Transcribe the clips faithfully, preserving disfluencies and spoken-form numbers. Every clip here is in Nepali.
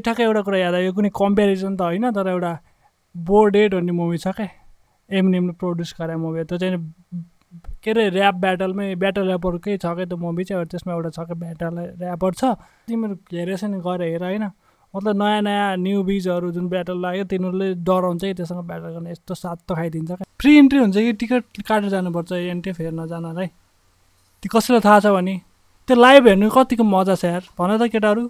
ठ्याक्कै एउटा कुरा याद आयो, कुनै कम्पेरिजन त होइन तर एउटा बोर्डेड भन्ने मुभी छ क्या, एमएनएमले प्रड्युस गरे मुभी, त्यो चाहिँ के अरे ऱ्याप ब्याटलमै ब्याटल ऱ्यापरकै छ क्या त्यो मुभी चाहिँ, त्यसमा एउटा छ क्या ब्याटल ऱ्यापर छ, तिमीहरू हेरेछ नि गएर हेर होइन, मतलब नयाँ नयाँ न्यु बिजहरू जुन ब्याटल लाग्यो तिनीहरूले डराउँछ कि त्योसँग ब्याटल गर्ने, यस्तो सात त खाइदिन्छ क्या। फ्री इन्ट्री हुन्छ कि टिकट काटेर जानुपर्छ एनटिएफ हेर्न जानलाई, त्यो कसैलाई थाहा छ भने त्यो लाइभ हेर्नु कतिको मजा छ यार, भन त केटाहरू।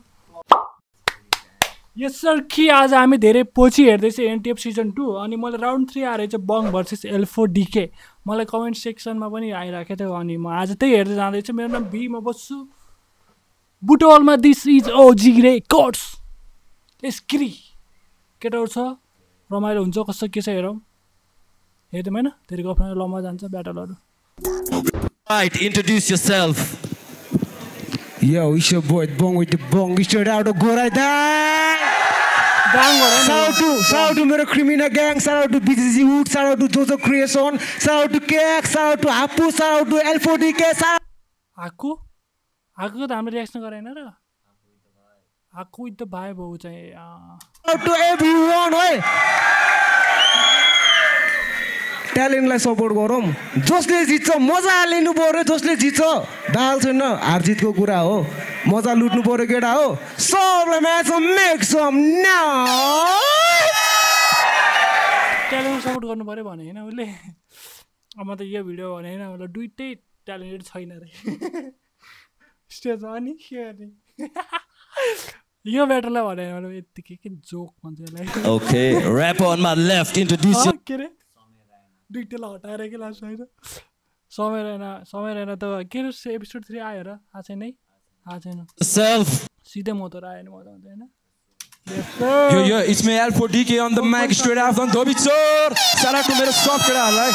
यस सर कि आज हामी धेरै पछि हेर्दैछ एनटिएफ सिजन टू, अनि मैले राउन्ड थ्री आएर चाहिँ Bang versus L four DK मलाई कमेन्ट सेक्सनमा पनि आइरहेको थियो, अनि म आज त्यही हेर्दै जाँदैछु। मेरो नाम बी, म बस्छु बुटवलमा, दिस इज ओजी रेकर्ड्स एस्क्री। केटाहरू छ रमाइलो हुन्छ, कस्तो के छ हेरौँ, हेर्दैम होइन धेरै गफ लम्बा जान्छ ब्याटलहरू। Right, introduce yourself. Yo, it's your boy Bong with the Bong. We straight out of Gorai Dang. Shout out to, shout out to मेरो criminal gang. Shout out to B G C Wood. Shout out to Jojo Creation. Shout out to K X. Shout out to Hapu. Shout out to L four D K. Haku? Haku त हामीले रिएक्सन गरेन र? Haku with the vibe हो चाहिँ। Shout out to everyone, ओए। ट्यालेन्टलाई सपोर्ट गरौँ, जसले जित्छ मजा लिनु पर्यो, जसले जित्छ दाल छैन, हार जितको कुरा हो, मजा लुट्नु पर्यो केटा हो। सबले match make some noise. Talent support गर्नु पर्यो भने हैन उसले, अब म त यो भिडियो भने हैन मतलब दुईटै ट्यालेन्टेड छैन रे स्टेजमा अनि के गर्ने यो ब्याटललाई भने मतलब यतिकै के जोक भन्छ यसलाई। Okay, rapper on my left, introduce you. के रे दुईटैलाई हटाएर के लाग्छ होइन, समय रहेन समय रहेन त के रे एपिसोड थ्री आयो र आएको छैन है, आएको छैन Self. सिधै म त आयो नि मजा आउँछ होइन। Yo, yo, it's me L four D K on the mic, straight out from Dobitsor. Shout out to मेरो सब केटाहरूलाई।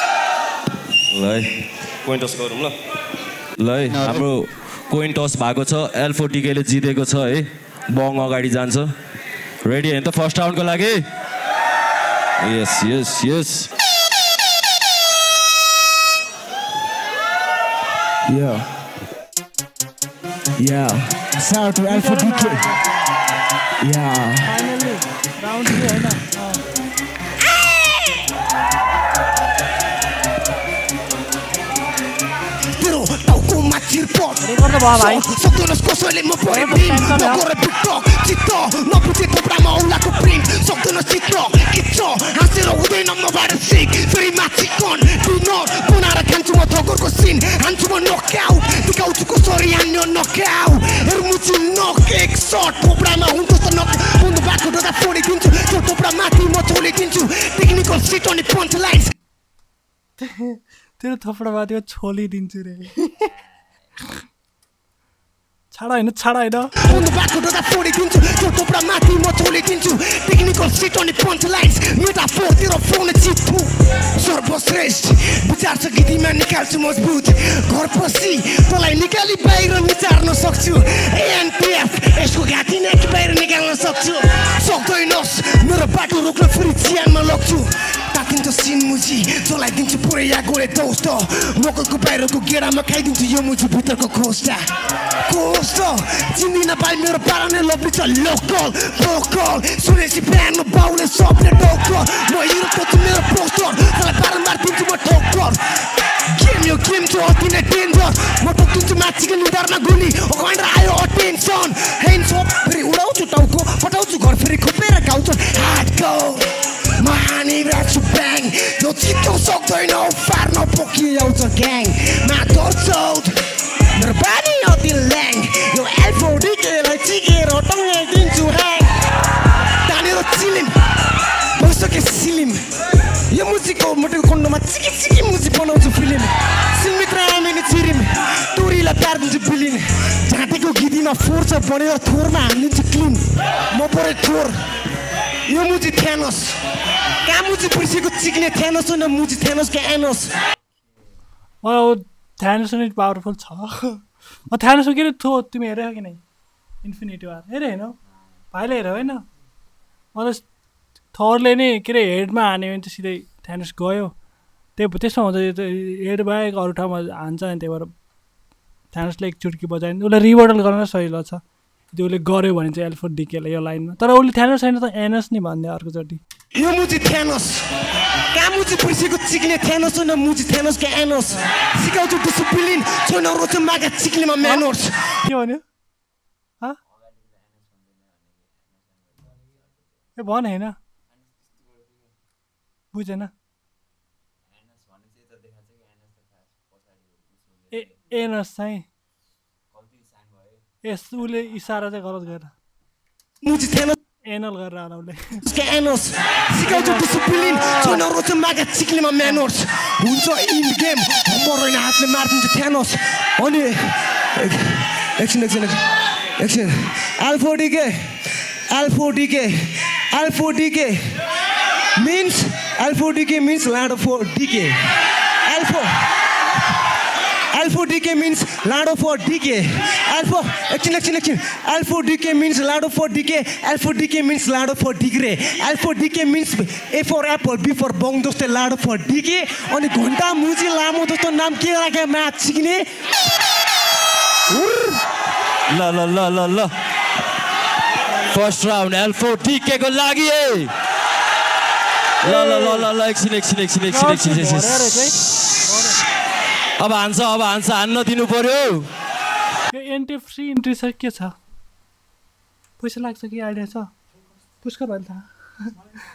ल कोइन टस गरौँ ल। ल हाम्रो कोइन टस भएको छ, एल फोर डी के ले जितेको छ है, बङ अगाडि जान्छ। रेडी हैन त फर्स्ट राउन्डको लागि? यस यस यस। Yeah. Yeah. Shout out to L four D K. Yeah. Finally, round two है ना? तेरो टाउको माथिर पट रेकर्ड त भयो भाइ। सक्दैनस् कसैले म परे बिम नगरे टिकटक चित्त नबुझे थोप्रामा औलाको प्रिन्ट सक्दैनस् चित्र किच्छ हाँसेर हुँदैन मबाट सिक फेरि माथि कन डिनर बनाएर खान्छु म थगरको सिन हान्छु म नकआउट देखाउँछु कसरी हान्यो नकआउट हेर्मुछु नक एक सट थोप्रामा हुन्छ त नक बुन्द बाटो डोदा फोडिदिन्छु त्यो थोप्रा माथि म छोडिदिन्छु टेक्निकल सिट अनि पन्च लाइन्स तेरो थोप्रा माथि छोलिदिन्छु रे छाडा हैन छाडा हैन बुन्द बाटो डोदा फोडिदिन्छु त्यो थोप्रा माथि म छोडिदिन्छु टेक्निकल सिट अनि पन्च लाइन्स मेटाफोर तेरो फोन चित्थु सर्वश्रेष्ठ विचार छ गीतमा निकाल्छु मजबुत घर पसी तँलाई निकाली बाहिर निचार्न सक्छु एएनपीएफ यसको घाँटी नै बाहिर निकाल्न सक्छु सक्दैनस् मेरो बाटो रोक्न फेरि चियानमा लग्छु तातिन्छ सिन मुजी चलाइदिन्छु पुरै या गोले टोस्ट मकलको बाहिरको गेडामा खाइदिन्छु यो मुजी भित्रको खोस्टा खोस्ट चिन्दिन पाइ मेरो पारा नै लब्ली छ लोकल भोकल सुनेसी प्यानमा बाउले सबले डोकल म हिरोको छु मेरो पोस्टर तँलाई बारम्बार दिन्छु म ठोक्कर गेम यो गेम छ अति नै डेन्जर म ठोक्दिन्छु माथिको निधारमा गुली अगाडि आयो अटेन्सन हेन्ड्स अप फेरि उडाउँछु टाउको फटाउँछु घर फेरि खोपेर गाउँछु हातको महानी राख्छु ब्याङ जो चित्तो सक्दैन पार्न पोखिआउँछ ग्याङ माथर चौध मेरो बानी अति ल्याङ यो एल फोर डी के लाई चिकेर टङ्गाइदिन्छु ह्याङ तानेर चिलिम भइसके सिलिम यो मुजीको मोटेको खण्डमा चिकी चिकी मुजी बनाउँछु फिल्म सिलमित्र आमेनी चिरिम टोरीलाई पारिदिन्छु बिलिन झाँटेको गिदीमा फोर छ बनेर थोरमा हालिदिन्छु क्लिन म परे थोर यो मुजी थ्यानोस कहाँ मुजी बिर्सेको चिक्ने थ्यानोस होइन मुजी थ्यानोसको एनोस मलाई थ्यानोस नै पावरफुल छ म थ्यानोसको के थो तिमी हेरेको कि नै इन्फिनिटी वार हेरे होइन भाइले हेर होइन मलाई थरले नै के अरे हेडमा हान्यो भने त सिधै थ्यानोस गयो त्यही त्यसमा हुन्छ हेड बाहेक अरू ठाउँमा हान्छ नि त्यही भएर थ्यानोसले एक चुट्की बजायो भने उसलाई रिभर्टल गर्न सजिलो छ त्यो उसले गर्यो भने चाहिँ एल्फोर्ड डिकेले यो लाइनमा तर उसले थ्यानोस छैन त एनस नि भन्दै अर्कोचोटि यो मुजी थ्यानोस कहाँ मुजी पुर्सीको चिक्ने थ्यानोस होइन मुजी थ्यानोसको एनोस सिकाउँछु डिसिप्लिन छैन रोज मागा चिक्नेमा म्यानर्स के भन्यो ए भन होइन बुझेन ए एनस चाहिँ यस उसले इसारा चाहिँ गलत गरेर मुजी थ्यानोस एनल गरेर आएर उसले एनोस सिकाउँछु डिसिप्लिन छैन रोज मागा चिक्नेमा म्यानर्स हुन्छ इन गेम मरेन हातले मारिदिन्छ थ्यानोस अनि एकछिन एकछिन एकछिन L four DK L four DK L four DK means L four DK means लाडो for DK L four L four DK means लाडो for डिके एल्फो एकछिन एकछिन एकछिन एल्फोडिके means लाडो for डिके एल्फोडिके means लाडो for डिग्रे L four DK means A for apple B for Bang जस्तै लाडो for डिके अनि घन्टा मुजी लामो जस्तो नाम के लाग्यो म्याच सिक्ने ल ल ल ल ल फर्स्ट राउन्ड एल्फोडिके को लागि ल ल ल ल ल एकछिन एकछिन एकछिन एकछिन एकछिन अब हान्छ अब हान्छ हान्न दिनु पर्यो यो एन्ट्री फ्री इन्ट्री छ के छ पैसा लाग्छ कि आइडिया छ पुष्कर भाइले थाहा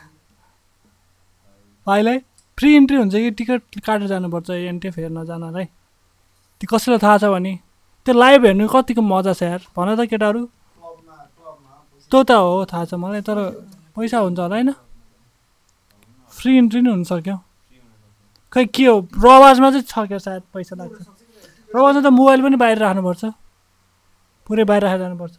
भाइलाई फ्री इन्ट्री हुन्छ कि टिकट काटेर जानुपर्छ एनटिएफ हेर्न जानलाई त्यो कसैलाई थाहा छ भने त्यो लाइभ हेर्नु कतिको मजा छ यार भन त केटाहरू त्यो त हो थाहा छ मलाई तर पैसा हुन्छ होला होइन फ्री इन्ट्री नै हुनसक्यो खै के हो रवाजमा चाहिँ छ क्या सायद पैसा लाग्छ रवाजमा त मोबाइल पनि बाहिर राख्नुपर्छ पुरै बाहिर राखेर जानुपर्छ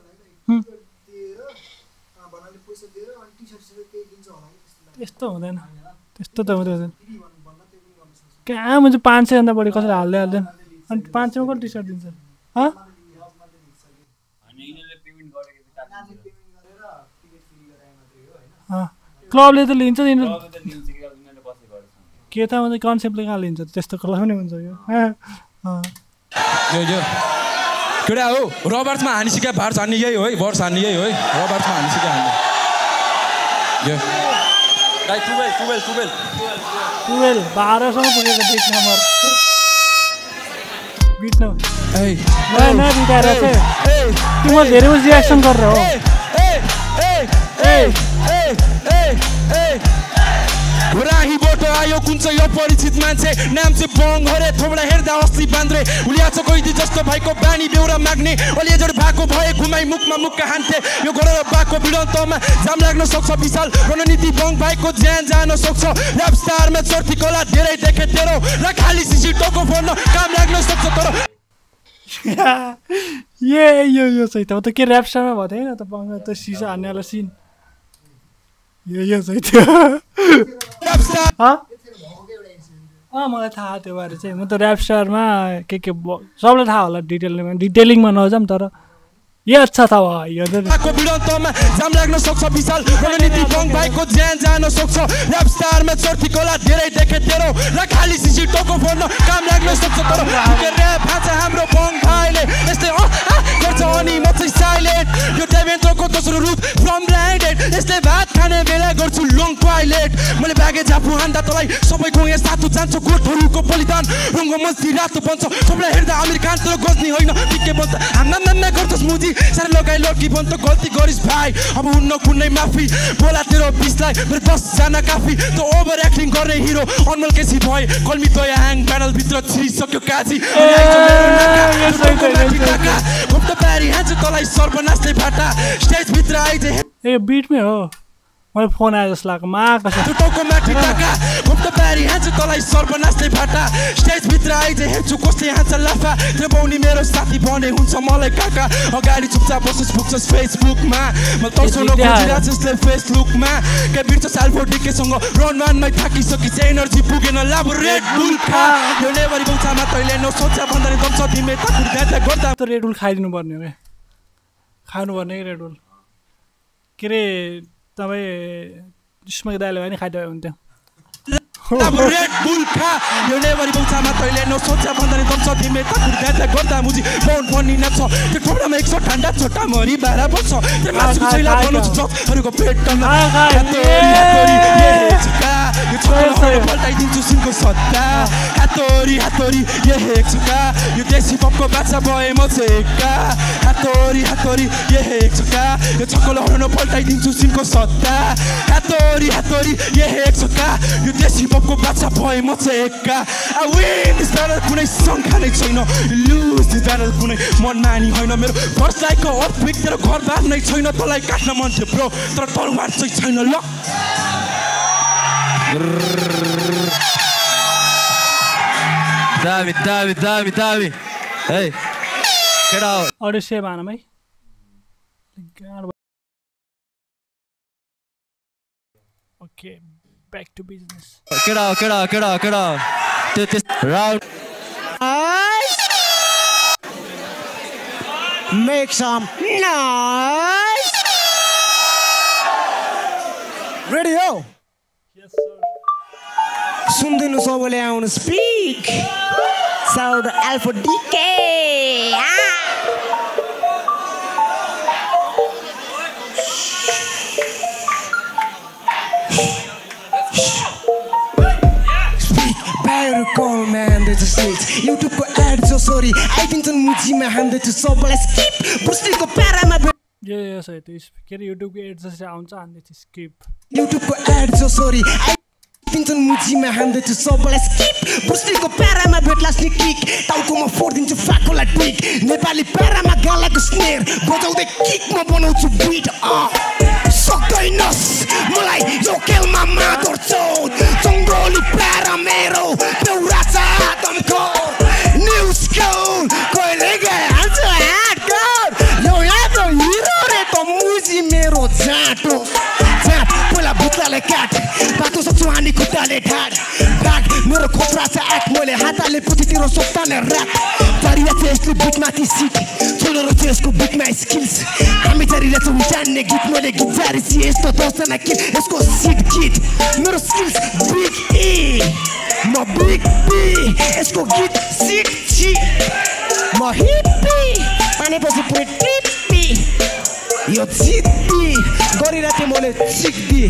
यस्तो हुँदैन त्यस्तो त हुँदैन कहाँ हुन्छ पाँच सयभन्दा बढी कसैले हाल्दै हाल्दैन अनि पाँच सयमा कति टी सर्ट दिन्छ क्लबले त लिन्छ के त हुन्छ कन्सेप्टले कहाँ लिन्छ त्यस्तो क्लब नै हुन्छ यो केटा हो रबर्ट्समा हानी सिका भार्स हान्ने यही हो है भर्स हान्ने यही हो है रबर्ट्समा हानी सिका हान्ने टुवेल्भ टुवेल्भ टुवेल्भ टुवेल्भ बाह्रसम्म पुगेको बिट नम्बर बिट नम्बर नयाँ नयाँ बिताएर चाहिँ तिम्रो धेरै रियाक्सन गरेर हो राही बोटो आयो कुन चाहिँ यो परिचित मान्छे नाम चाहिँ बङ हरे थोबडा हेर्दा असली बान्द्रे उलिया छ कोही जस्तो भाइको बानी बेउरा माग्ने अलिएजोड भएको भए घुमाइ मुखमा मुखका हान्थे यो घर बाको भिडन्तमा जाम लाग्न सक्छ विशाल रणनीति बङ भाइको ज्यान जान सक्छ ऱ्याप स्टारमा चर्ती कला धेरै देखे तेरो र खाली सिसी टोको फोन काम लाग्न सक्छ तर ए यो यो चाहिँ त के ऱ्याप स्टारमा भएको थिएन त बङ त सिसा हान्नेवाला सिन यो यो चाहिँ थियो अँ मलाई थाहा त्यो बारे चाहिँ म त ऱ्याप स्टारमा के के सबलाई थाहा होला डिटेलमा डिटेलिङमा नजाऊँ तर यो अच्छा था यो को भिडन्तमा जाम लाग्न सक्छ विशाल रणनीति बङ भाइको ज्यान जान सक्छ ऱ्याप स्टारमा चर्ती कला धेरै देखे तेरो र खाली सिसी टोको फोन काम लाग्न सक्छ तर के ऱ्याप भाषा हाम्रो बङ भाइले यस्तै गर्छ अनि म चाहिँ साइलेन्ट यो डेभेन्ट्रोको दोस्रो रूप फ्रम ब्लाइन्डेड यस्तै भात खाने बेला गर्छु लङ टोयलेट मैले बागे झापु हान्दा तँलाई सबै खोए साथु जान्छ गोठहरूको बलिदान रङ्ग मस्ती रातो बन्छ सबलाई हेर्दा अमिर खान तर गज्नी होइन पिके बन्छ हाम्रा नाममा गर्छस् मुजी सारा लगाइ लड्की बन्छ गल्ती गरिस् भाइ अब हुन्न कुनै माफी बोला तेरो बिसलाई मेरो दसजना काफी त ओभर एक्टिङ गर्ने हिरो अनमोल केसी भए कल्मी दया ह्याङ प्यानलभित्र छिरिसक्यो काजी घुम्दा प्यारी हान्छ तँलाई सर्वनाशले भाटा स्टेजभित्र आइज ए बिटमै हो मलाई फोन आयो जस्तो लाग्यो मा कसो टाउको माथि टाका घुम्दा प्यारी हान्छ तँलाई सर्वनाशले भाटा स्टेजभित्र आइज हेर्छु कसले हान्छ लाफा त्यो बाउनी मेरो साथी बने हुन्छ मलाई काका अगाडि चुपचाप बसोस् पुग्छस् फेसबुकमा म तर्साउन खोजिरहेको छु यसले फेसबुकमा के बिर्छ एल्फोडिकेसँग रन वानमै थाकिसकिस एनर्जी पुगेन लाबो रेड बुल खा यो लेभरी बौछामा तैँले नसोचा भन्दा नि दम्छ तिमी ताकुर गाजा गर्दा त रेड बुल खाइदिनु पर्ने हो क्या खानुपर्ने कि रेड बुल के अरे तपाईँ स्मोक दाइले भने खाइदियो हुन्थ्यो अब रेड बुल खा यो नेभरी बौचामा तैले नसोचा भन्दा नि दम्छ तिमी त खुर्दा गर्दा मुजी फोन पनि नछ त्यो ठोडामा एक सौ ठण्डा छोटा मरी बाह्र बज्छ त्यो मासु छैला बनाउँछ जकहरूको पेटमा हातोरी ये हेक्सुका यो छोराहरू पल्टाइदिन्छु सिनको सट्टा हातोरी हातोरी ये हेक्सुका यो देशी पपको बाछा भए म चेका हातोरी हातोरी ये हेक्सुका यो छक्कलहरू पल्टाइदिन्छु सिनको सट्टा हातोरी हातोरी ये हेक्सुका यो देशी पपको बाछा भए म चेका I win this battle कुनै शङ्का नै छैन lose this battle कुनै मनमानी होइन मेरो फर्स्ट लाइकको अर्थक्वेक तेरो घर बार नै छैन तँलाई काट्न मन थियो ब्रो तर तरवार चाहिँ छैन ल Davi, Davi, Davi, Davi. Hey, get out. अरू सेभ आनम है okay back to business Get out, get out, get out, get out. This, this round. Make some noise. Ready ho. Yes sir. सुन्दिनु सबैले आउनु speak sound alpha DK Better call man, there's a stage YouTube को ad जो sorry आइदिन्छन् मुजीमा हान्दैछु सबैलाई स्किप बुस्टीको प्यारामा ये यस है त्यो के अरे युट्युबको एड जस्तै आउँछ हान्दैछु स्किप युट्युबको एड जो सरी आइदिन्छन् मुजीमा हान्दैछु सबैलाई स्किप बुस्टीको प्यारामा भेट्ला स्निक किक टाउकोमा फोडिदिन्छु फ्याकोलाई ट्विक नेपाली प्यारामा गालाको स्नेर बजाउँदै किक म बनाउँछु बिट सक्दैनस् मलाई यो खेलमा मादर चौध जङ्गली प्यारा मेरो देउरा छ आदमको न्यु स्कुल कहिले हाल्छ हार्डकोर यो यादो हिरो रे त मुजी मेरो जाँटो जाँट पहिला बुत्लाले काट बाटो सक्छु हानी खुट्टाले ढाड भाग मेरो खोप्रा छ आठ मैले हाताले पुतितिर सोक्ताने रात जारिया छ यसले बिटमाथि सिट छोडेर छ यसको बिटमा स्किल्स हामी जारिया छौँ जान्ने गीत मैले गीत जारी छि यस्तो दसजना किट यसको सिट गीत मेरो स्किल्स बिग ए म बिग बी यसको गीत सिट छि म हिप्पी पानीपछि पुरै टिप्पी यो जित्ती गरिरहेको थिएँ मैले सिक्दी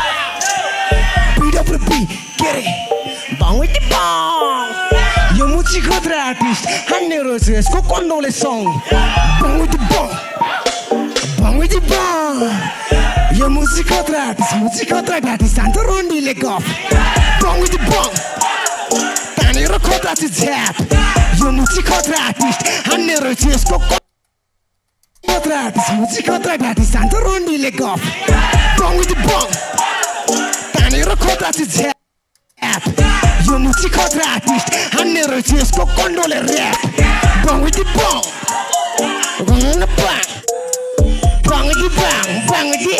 पिडो पी के रे बाउटी बाउ यो मुची खतरा आर्टिस्ट हान्ने रहेछ यसको कन्डोले सङ बाउटी बाउ बाउटी बाउ यो मुची खतरा आर्टिस्ट मुची खतरा आर्टिस्ट जान्छ रोन्डीले गफ बाउटी बाउ तानेर खतरा चाहिँ झ्याप यो मुची खतरा आर्टिस्ट हान्ने रहेछ यसको खतरा आर्टिस्ट मुची खतरा आर्टिस्ट जान्छ रोन्डीले गफ बाउटी बाउ तानेर खतरा चाहिँ झ्याप यो मुची खतरा आर्टिस्ट हान्ने रहेछ यसको कन्डोले ऱ्याप बाउटी बाउ बाउटी बाउटी बाउ बाउटी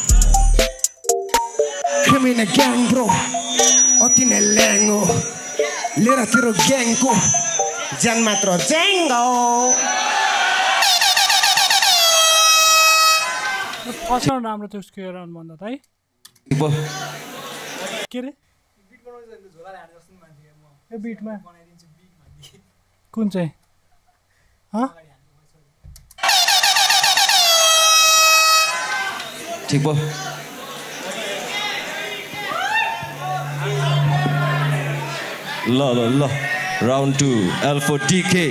क्रिमिनल ग्याङ ब्रो अति नै ल्याङ्गो लिएर तेरो ग्याङको ज्यान मात्र ज्याङ्गो कसरी राम्रो थियो उसको राउन्ड भन्दा त है के रे यो बिटमा कुन चाहिँ ठिक भयो ल ल ल round two L four DK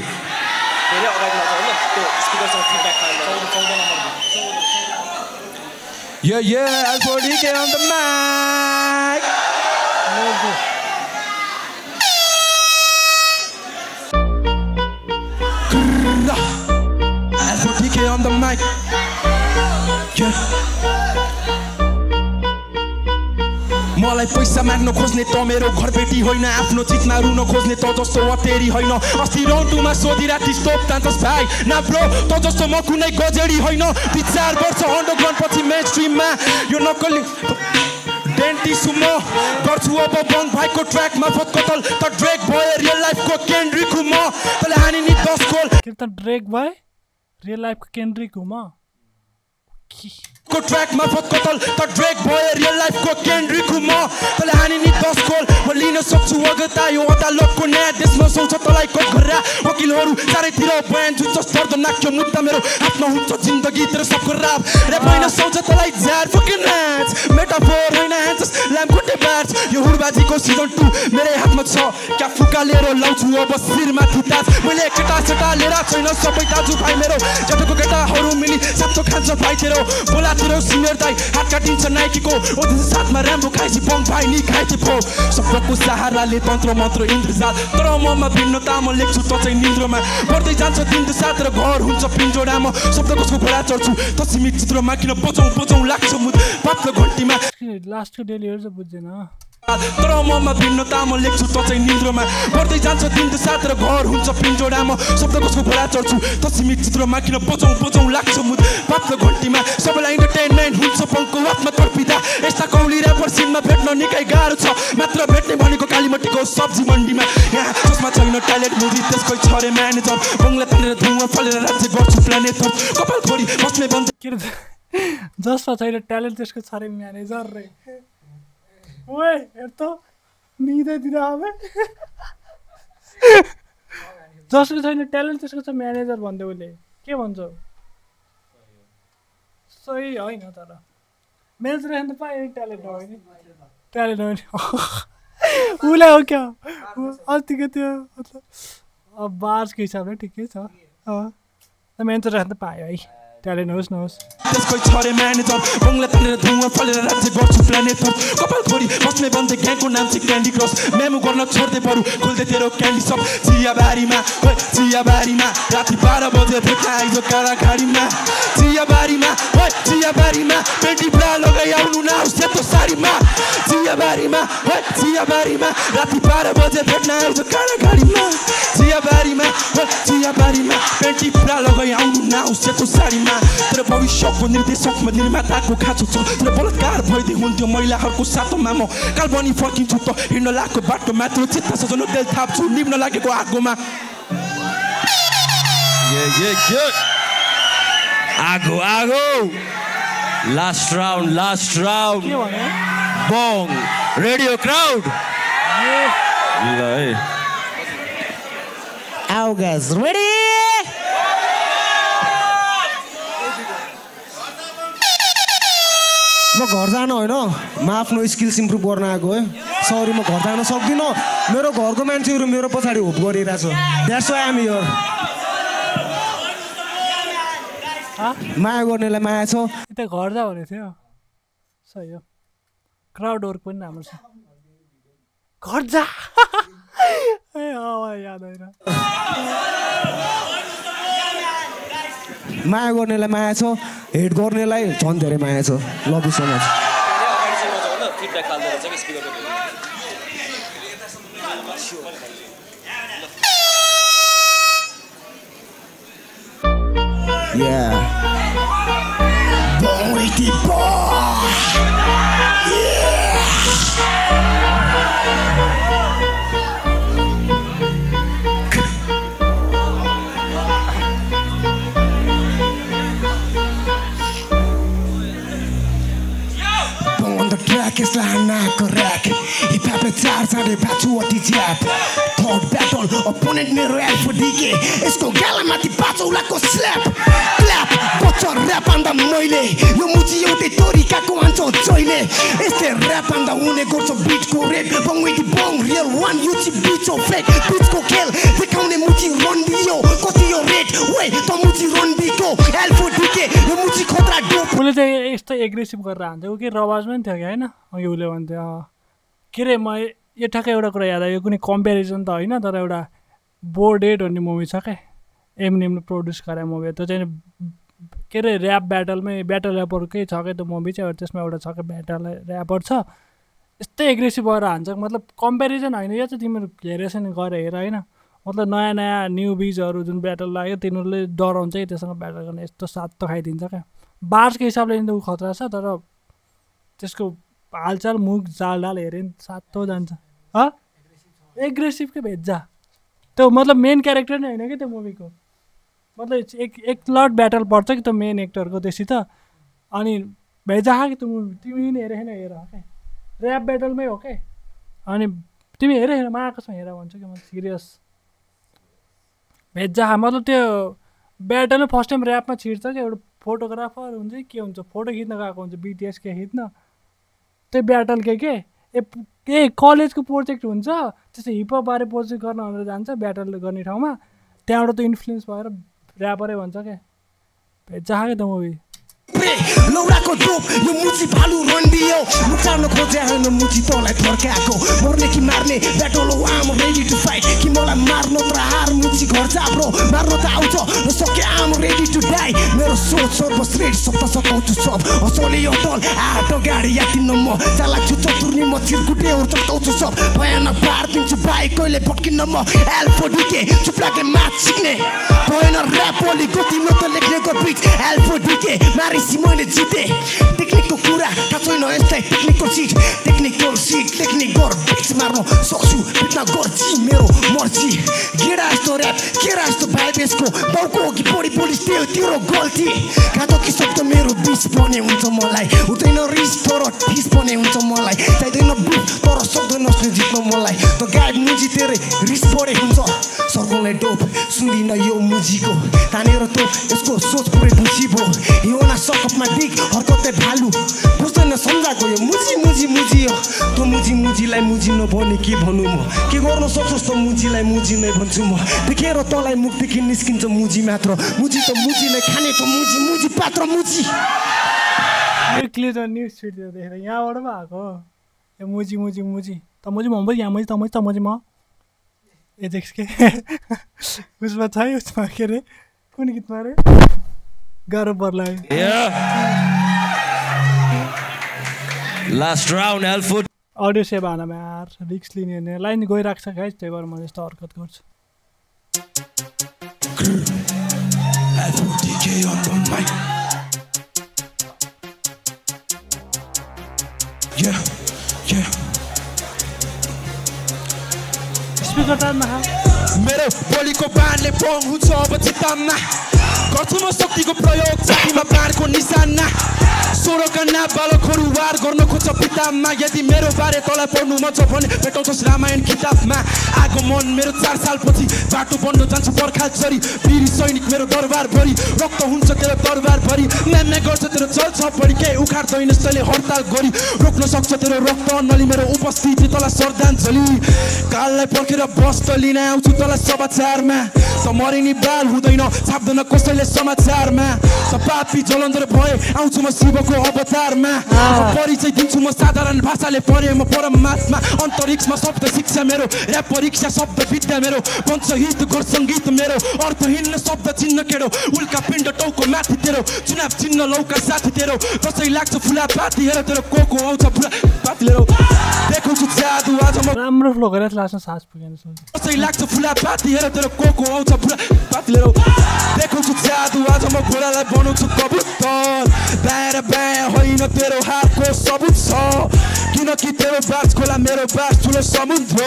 Yeah, yeah, Alpha D K on the mic. Alpha D K on the mic. Yeah. मलाई पैसा माग्न खोज्ने त मेरो घरबेटी होइन आफ्नो चितमा रुन खोज्ने त जस्तो अतेरी होइन अस्ति राउन्डमा सोधिराथी स्टोप तान्छस् भाइ ना ब्रो त जस्तो म कुनै गजेडी होइन दुई चार वर्ष अन्डरग्राउन्ड पछि मेन स्ट्रिममा यो नक्कली डेन्टिसु म गर्छु अब बङ भाइको ट्र्याक मार्फत कतल त ड्रेक भयो रियल लाइफको केन्द्रिक हुँ म तँले हानी नि दस गोल के त ड्रेक भयो रियल लाइफको केन्द्रिक हुँ म को ट्र्याक मार्फत कतल त ड्रेक भयो रियल लाइफको केन्द्रिक म तँले हानि नि दस गोल म लिन सक्छु अगता यो अदालतको न्यायाधीशमा सुहाउँछ तँलाई कटघरा वकिलहरू चारैतिर बयान जुन्छ दर्दनाक यो मुद्दा मेरो आफ्नो हुन्छ जिन्दगी तेरो सबको राप ऱ्याप होइन सुहाउँछ तँलाई ज्यार फकिङ ह्यान्ड्स मेटाफोर होइन ह्यान्ड्स ल्याम्पकुटे ब्याट्स यो हुडबाजीको सिजन टू मेरै हातमा छ क्या फुका लिएर लाउँछु अब शिरमाथि ताज मैले केटा सेटा लिएर छैन सबै दाजुभाइ मेरो जतिको केटाहरू मिली सातो खान्छ भाइ तेरो बोला तेरो सिनियर दाइ हात काटिन्छ नाइकीको ओदिस साथमा राम्रो खाइसी बङ भाइ नि खाइथे फो सबको सहाराले तन्त्र मन्त्र इन्द्रजाल तर ममा भिन्नता म लेख्छु त चाहिँ निन्द्रमा बढ्दै जान्छ दिन साथ र घर हुन्छ पिन्जोडामा शब्दको घोडा चढ्छु त सीमित चित्रमा किन बजाउँ बजाउँ लाग्छ मुद पातलो घन्टीमा लास्टको डेलिभर चाहिँ बुझ्दैन तर ममा भिन्नता म लेख्छु त चाहिँ निन्द्रमा बढ्दै जान्छ दिन साथ र घर हुन्छ पिन्जोडामा शब्दको घोडा चढ्छु त सीमित चित्रमा किन बजाउँ बजाउँ लाग्छ मुद पातलो घन्टीमा सबैलाई इन्टरटेनमेन्ट हुन्छ पङ्को हातमा तर्पिँदा यस्ता कौली ऱ्यापर सिनमा भेट्न निकै गाह्रो छ मात्र भेट्ने भनेको कालीमटीको सब्जी मन्डीमा यहाँ जसमा छैन ट्यालेन्ट मुभी त्यसकै छ रे म्यानेजर बङ्गला तानेर धुवा फलेर राज्य गर्छु प्लानेट कपाल खोरी बस्ने बन्द के जसमा छैन ट्यालेन्ट त्यसको छ रे म्यानेजर रे ओए हेर त निदैतिर आवे जसको छैन ट्यालेन्ट त्यसको छ म्यानेजर भन्दै उसले के भन्छ सही होइन तर म्यानेजर राख्नु त पायो ट्यालेन्ट हो नि ट्यालेन्ट हो नि उसलाई हो क्या अस्तिको त्यो मतलब अब बार्सको हिसाबले ठिकै छ म्यानेजर राख्नु त पायो है ट्यालेन्ट होस् नहोस् त्यसकै छ रे म्यानेजर बङ्गला तानेर धुवा फलेर राज्य गर्छु प्लानेट कपाल खोरी बस्ने बन्दै ग्याङको नाम चाहिँ क्यान्डी क्रस मेमो गर्न छोड्दै बरु खोल्दै तेरो क्यान्डी सप चियाबारीमा ओइ चियाबारीमा राति बाह्र बजे भेट्न आइज काला गाडीमा चियाबारीमा ओइ चियाबारीमा पेन्टी ब्रा लगाइ आउनु न सेतो साडीमा चियाबारीमा ओइ चियाबारीमा राति बाह्र बजे भेट्न आइज काला गाडीमा चियाबारीमा ओइ चियाबारीमा पेन्टी ब्रा लगाइ आउनु न सेतो साडीमा तर भविष्यको निर्देशकमा निर्माताको खाँचो छ तर बलात्कार भइदिए हुन्थ्यो महिलाहरूको सातोमा म काल बनी फर्किन्छु त हिँड्न लागेको बाटो मात्र चित्त सजाउनु तेल थाप्छु निम्न लागेको आगोमा आगो आगो last round last round Bang radio crowd ल है आओ गाइस रेडी म घर जान होइन म आफ्नो स्किल्स इम्प्रुभ गर्न आएको है सरी म घर जान सक्दिनँ मेरो घरको मान्छेहरू मेरो पछाडि होप गरिरहेछ द्याट्स वाइ आम हियर माया गर्नेलाई माया छ यता घर जा भनेको थियो सही हो क्राउड वर्क पनि राम्रो छ घर जा ए याद होइन माया गर्नेलाई माया छ हेट गर्नेलाई झन् धेरै माया छ love you so much Yeah. Boy, the boy. Yeah. On the track is like not correct. Hip hop is hard, so they patch you what is yap. Third battle, opponent मेरो alpha D K. यसको गाला माथि पाचौलाको slap, clap. बच्चा rap आन्दा मैले यो मुची एउटै तरिकाको आन्छ जहिले. यसले rap आन्दा हुने गर्छ beat को rate. बङ्गैती बङ real one युची beat हो fake. Beat को खेल देखाउने मुची run दियो. कति यो rate? Wait, त मुची run दिको alpha D K. यो मुची खतरा dope. उसले चाहिँ यस्तो एग्रेसिभ गरेर हान्छ ऊ के रवाजमा पनि थियो क्या होइन अघि उसले भन्थ्यो के अरे म यो ठ्याक्कै एउटा कुरा याद आयो कुनै कम्पेरिजन त होइन तर एउटा बोर्डेड भन्ने मुभी छ क्या एमएनएमले प्रड्युस गरे मुभी त्यो चाहिँ के अरे ऱ्याप ब्याटलमै ब्याटल ऱ्यापरकै छ क्या त्यो मुभी चाहिँ त्यसमा एउटा छ क्या ब्याटल ऱ्यापर छ यस्तै एग्रेसिभ भएर हान्छ मतलब कम्पेरिजन होइन यो चाहिँ तिमीहरू हेरेछ नि गएर हेर होइन मतलब नयाँ नयाँ न्यु बिजहरू जुन ब्याटल लाग्यो तिनीहरूले डराउँछ कि त्योसँग ब्याटल गर्ने यस्तो सात त खाइदिन्छ क्या बार्सको हिसाबले त ऊ खतरा छ तर त्यसको हालचाल मुख जाल डाल हेऱ्यो नि सातो जान्छ ह एग्रेसिभ के भेज्जा त्यो मतलब मेन क्यारेक्टर नै होइन कि त्यो मुभीको मतलब एक एक लट ब्याटल पर्छ कि त्यो मेन एक्टरको त्योसित अनि भेजा कि तिमी तिमी नि हेरे होइन हेर क्या ऱ्याप ब्याटलमै हो क्या अनि तिमी हेरे हेर महाकसमा हेर भन्छ कि म सिरियस भेजा मतलब त्यो ब्याटलमै फर्स्ट टाइम ऱ्यापमा छिर्छ क्या एउटा फोटोग्राफर हुन्छ कि के हुन्छ फोटो खिच्न गएको हुन्छ बिटिएस के खिच्न त्यो ब्याटल के के ए ए कलेजको प्रोजेक्ट हुन्छ त्यस्तो हिपहप बारे प्रोजेक्ट गर्न भनेर जान्छ ब्याटल गर्ने ठाउँमा त्यहाँबाट त इन्फ्लुएन्स भएर ऱ्यापरै भन्छ क्या भेजा क्या त मुभी लौराको डोप यो मुची भालु रन्डियो मुचार्न खोजे होइन मुची तँलाई थर्काएको मर्ने कि मार्ने ब्याटल हो आम रेडी टु फाइट कि मलाई मार्न तर हार मुची घर जाब्रो मार्न त आउँछ नसके आम रेडी टु डाई मेरो सोच सर्वश्रेष्ठ सप्त सकाउँछु सब असली अटल आठ गाडी यातिन्न म चालाक छु चतुर्नी म चिरकुटे हो चटाउँछु सब भयानक पार दिन्छु बाइक कहिले पट्किन्न म एल्फो डिके चुप लागे माथ सिक्ने भएन ऱ्याप ओली गति म त लेख्नेको बिच एल्फो डिके मारिसी मैले जिते टेक्निकको कुरा थाहा छैन यस्तै technical shit technical shit technique गर बिच मार्न सक्छु बिट्न गर्छु मेरो मर्जी गेडा जस्तो ऱ्याप केरा जस्तो भाइबेसको बाउको हो कि बढी पोलिस त्यो तेरो गल्ती खाँदो कि सक्दो मेरो बिच बने हुन्छ मलाई हुँदैन रिस तर ठिस बने हुन्छ मलाई चाहिँदैन बुट तर सक्दैन जित्न मलाई त गायब मुजी तेरै रिस बढे हुन्छ सर्कललाई डोप सुन्दिन यो मुजीको तानेर त यसको सोच पुरै ढुसी भयो यो न सकपमा दिग हरकतै भालु बुझ्दैन सम्झाएको यो मुजी मुजी मुजी हो त मुजी मुजीलाई मुजी नभने के भन्नु म के गर्न सक्छस् त मुजीलाई मुजी नै भन्छु म देखेर तँलाई मुखदेखि निस्किन्छ मुजी मात्र मुजी त मुजीलाई खाने त मुजी मुजी पात्र मुजी क्लियर न्युज फिडतिर देखेर यहाँबाट पो आएको यो मुजी मुजी मुजी त मुजी म यहाँ मुजी त मुजी त मुजी म एजेक्स के उसमा छ है उसमा के अरे कुन गीतमा अरे गाह्रो पर्ला last round L four audio save आनामा यार रिक्स लिने लाइन गइरहेको छ गाइस त्यही भएर म यस्तो हरकत गर्छु स्पिकर तानमा मेरो बोलीको बाणले बङ हुन्छ अब चित्तामा गर्छु म शक्तिको प्रयोग छातीमा बाणको निशाना सोह्रका नाबालकहरू वार गर्न खोज्छ पितामा यदि मेरो बारे तँलाई पढ्नु मन छ भने भेटाउँछस् रामायण किताबमा आगमन मेरो चार सालपछि बाटो बन्नु जान्छ बर्खाल चरी वीर सैनिक मेरो दरबारभरि रक्त हुन्छ तेरो दरबारभरि म्याम्या गर्छ तेरो चल्छ बढी के उखाड्दैन तैँले हडताल गरी रोक्न सक्छ तेरो रक्त नली मेरो उपस्थिति तँलाई श्रद्धाञ्जली काललाई पर्खेर बस्त लिन आउँछु तँलाई समाचारमा त मरिनी बाल हुँदैन छाप्दैन कसैले समाचारमा त पापी जलन्धर भए आउँछु म शिवको अवतारमा परिचय दिन्छु म साधारण भाषाले पढे म परमात्मा अन्तरिक्षमा शब्द शिक्षा मेरो ऱ्याप परीक्षा शब्द विद्या मेरो पञ्चहित घर सङ्गीत मेरो अर्थहीन शब्द चिन्ह केरो उल्का पिण्ड टाउको माथि तेरो चुनाव चिन्ह लौका साथी तेरो कसै लाग्छ फुला पाती हेर तेरो कोको आउँछ फुला पाती लिएर देखाउँछु जादु आज म राम्रो फ्लो गरेर लास्टमा सास पुगेन कसै लाग्छ फुला पाती हेर तेरो कोको आउँछ फुला पाती लिएर देखाउँछु जादु आज म घोडालाई बनाउँछु कबुतर बाहिर बायाँ होइन तेरो हातको सबुत छ किनकि तेरो बास खोला मेरो बास ठुलो समुद्र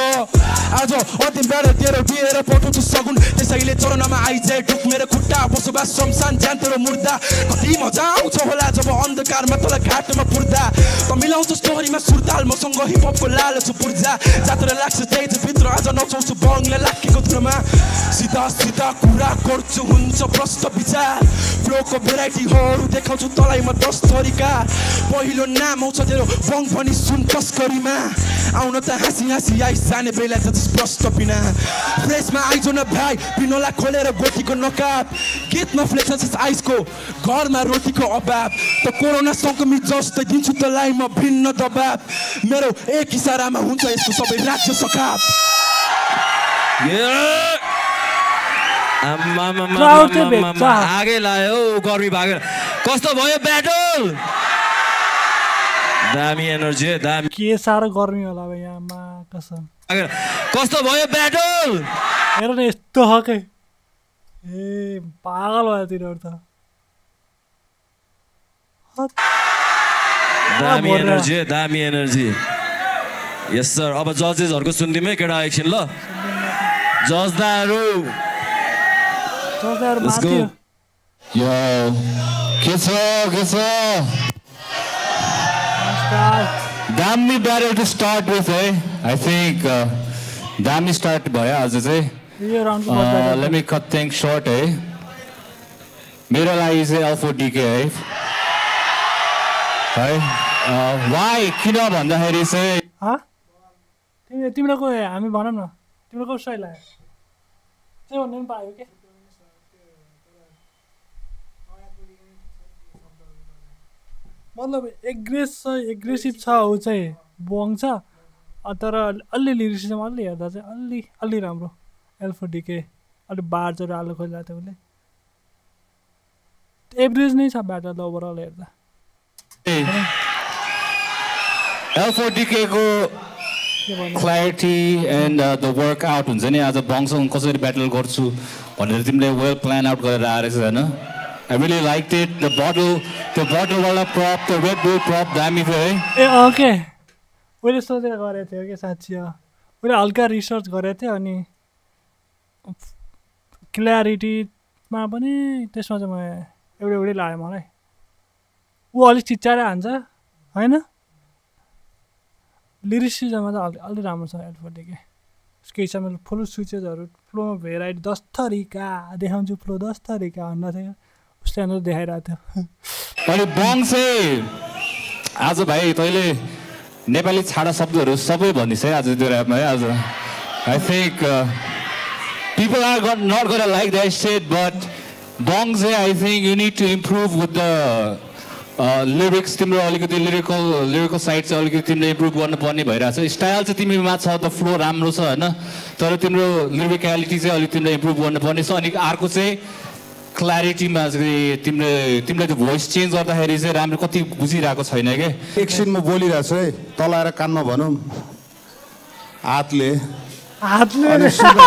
आज अन्तिमबाट तेरो दिएर पठाउँछु सगुन त्यसैले चरणमा आइजाए ढुक मेरो खुट्टा बसोबास शमशान जान तेरो मुर्दा कति मजा आउँछ होला जब अन्धकारमा तँलाई घाटोमा पुर्दा त मिलाउँछु स्टोरीमा सुरताल मसँग हिपहपको लालच पुर्जा जात्र लाग्छ स्टेजभित्र आज नचाउँछु बङले लाखेको धुनमा सिधा सिधा कुरा गर्छु हुन्छ प्रष्ट विचार फ्लोको भेराइटीहरू देखाउँछु तँलाई म दस तरिका पहिलो नाम आउँछ तेरो बङ पनि सुन तस्करीमा आउन त हाँसी हाँसी आइस जाने बेला छ प्रष्ट बिना फ्रेसमा आइज न भाइ पिनोला खोलेर गोटीको नकाब गीतमा फ्लेक्स आइसको घरमा रोटीको अभाव त कोरोना सङ्क्रमित जस्तै दिन्छु तँलाई म भिन्न दबाब मेरो एक इसारामा हुन्छ यसको सबै राज्य सकाप आगे लायो गर्मी भागेर कस्तो भयो ब्याटल दामी एनर्जी दामी के साह्रो गर्मी होला अब यहाँमा कसम कस्तो भयो ब्याटल हेर न यस्तो हकै ए पागल भयो तिनीहरू त दामी एनर्जी दामी एनर्जी यस सर अब जजेसहरूको सुनिदिउँ है केटा एकछिन ल जजदाहरू जजदाहरू माथि Yo, के छ के छ दामी ब्याटल टु स्टार्ट विथ है आई थिङ्क दामी स्टार्ट भयो आज चाहिँ यो राउन्डको let me cut think short है मेरो लागि चाहिँ एल फोर डी के है है वाइ किन भन्दाखेरि चाहिँ तिमी तिम्रो को हामी भनौँ न तिम्रो को सही लाग्यो त्यो भन्नु पनि पायो के मतलब एग्रेस एग्रेसिभ छ ऊ चाहिँ बोङ छ तर अलि लिरिसिजम अलि हेर्दा चाहिँ अलि अलि राम्रो एल फोर डी के अलिक बार्जहरू हाल्नु खोजिरहेको थियो उसले एभरेज नै छ ब्याटर त ओभरअल हेर्दा एल फोर डी के को क्ल्यारिटी एन्ड द वर्कआउट हुन्छ नि आज बङसँग कसरी ब्याटल गर्छु भनेर तिमीले वेल प्लान आउट गरेर आएछ होइन I really liked it. The bottle, the bottle वाला prop, the Red Bull prop दामी थियो है ए ओके मैले सोचेर गरेको थियो कि साँच्ची हो मैले हल्का रिसर्च गरेको थिएँ अनि क्ल्यारिटीमा पनि त्यसमा चाहिँ म एउटै एउटै लाग्यो मलाई ऊ अलिक चिच्चाएर हान्छ होइन लिरिसिजममा चाहिँ अलि अलि राम्रो छ एल फोर डी के उसको हिसाबमा फ्लो स्विचेसहरू फ्लोमा भेराइटी दस थरीका देखाउँछु फ्लो दस थरीका भन्दा थियो उसले अनुसार देखाइरहेको थियो अनि बङ चाहिँ आज भाइ तैँले नेपाली छाडा शब्दहरू सबै भनिस् है आज त्यो ऱ्यापमा है आज I think people are not gonna like that set but Bang चाहिँ I think you need to improve with the lyrics तिम्रो अलिकति लिरिकल लिरिकल साइड चाहिँ अलिकति तिमीले इम्प्रुभ गर्नुपर्ने भइरहेछ स्टाइल चाहिँ तिमीमा छ त फ्लो राम्रो छ होइन तर तिम्रो लिरिकलिटी चाहिँ अलिक तिमीले इम्प्रुभ गर्नुपर्ने छ अनि अर्को चाहिँ क्ल्यारिटीमा चाहिँ तिमीले तिमीले त्यो भोइस चेन्ज गर्दाखेरि चाहिँ राम्रो कति बुझिरहेको छैन क्या एकछिन म बोलिरहेको छु है तल आएर कानमा भनौँ हातले हातले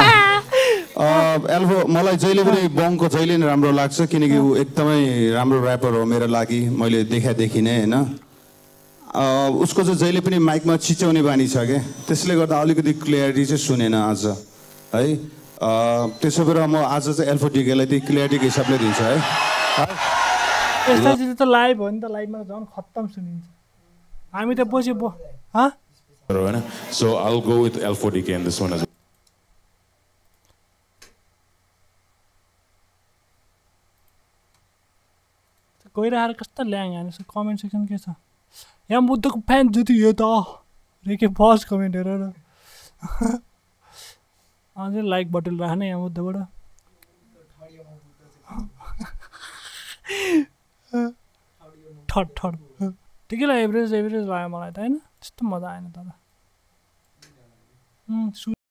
एल्फो मलाई जहिले पनि बङको जहिले नै राम्रो लाग्छ किनकि ऊ एकदमै राम्रो ऱ्यापर हो मेरो लागि मैले देखादेखि नै होइन उसको चाहिँ जहिले पनि माइकमा चिच्याउने बानी छ क्या त्यसले गर्दा अलिकति क्लियरिटी चाहिँ सुनेन आज है त्यसो भएर म आज चाहिँ एल फोर डी केलाई त्यही क्लियरिटीको हिसाबले दिन्छ है यस्ता चिज त लाइभ हो नि त लाइभमा झन् खत्तम सुनिन्छ हामी त पछि बो होइन so I will go with L four D K in this one एज गइरहेर कस्तो ल्याङ हाने कमेन्ट सेक्सन के छ यहाँ बुद्धको फ्यान जुतियो त रेके फर्स्ट कमेन्ट हेर न अझै लाइक बटन राख्ने यहाँ बुद्धबाट ठड ठड ठिकै लाग्यो एभरेज एभरेज लाग्यो मलाई त होइन त्यस्तो मजा आएन तर